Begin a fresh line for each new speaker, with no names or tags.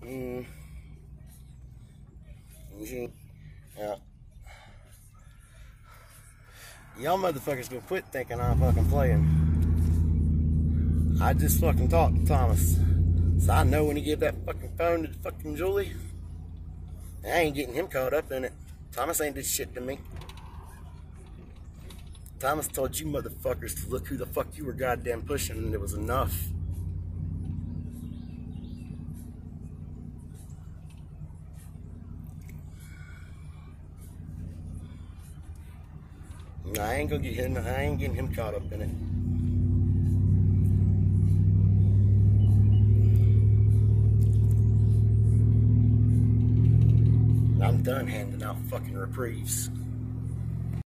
Mm. Yeah. Y'all motherfuckers gonna quit thinking I'm fucking playing. I just fucking talked to Thomas. So I know when he gave that fucking phone to fucking Julie, I ain't getting him caught up in it. Thomas ain't did shit to me. Thomas told you motherfuckers to look who the fuck you were goddamn pushing, and it was enough. I ain't gonna get him. I ain't getting him caught up in it. I'm done handing out fucking reprieves.